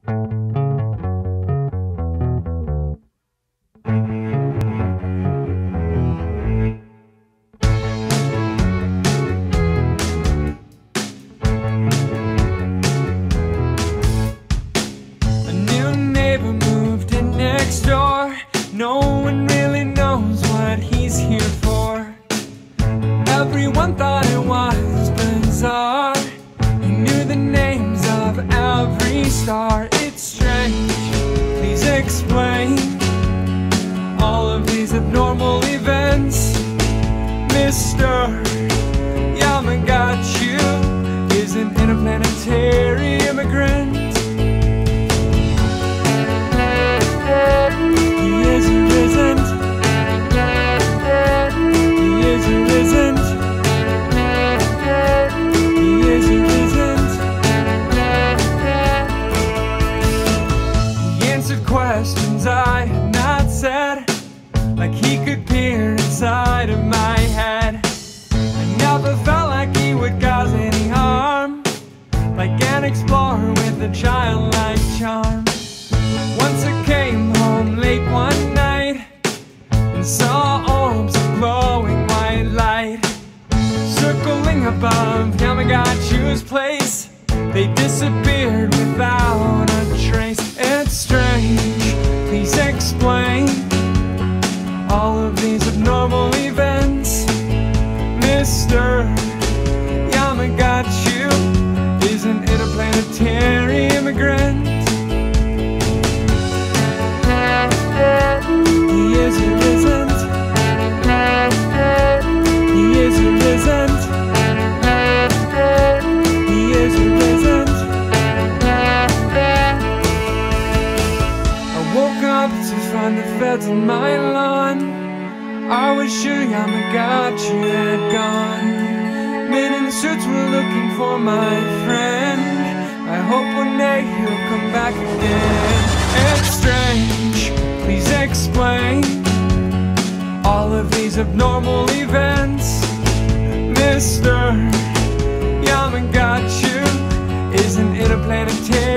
No one really knows what he's here for. Everyone thought it was bizarre. He knew the names of every star. It's strange, please explain all of these abnormal events. Mr. Yamagata is an interplanetary immigrant. Questions I had not said, like he could peer inside of my head. I never felt like he would cause any harm, like an explorer with a childlike charm. Once I came home late one night and saw orbs of glowing white light circling above Yamagata's place. They disappeared without a trace. It's strange, please explain all of these abnormal events. Mr. Yamagata is an interplanetary immigrant. He is or isn't. He is or isn't. He is or isn't. To find the feds on my lawn, I was sure Yamagata had gone. Men in suits were looking for my friend. I hope one day he'll come back again. It's strange, please explain all of these abnormal events. Mr. Yamagata is an interplanetary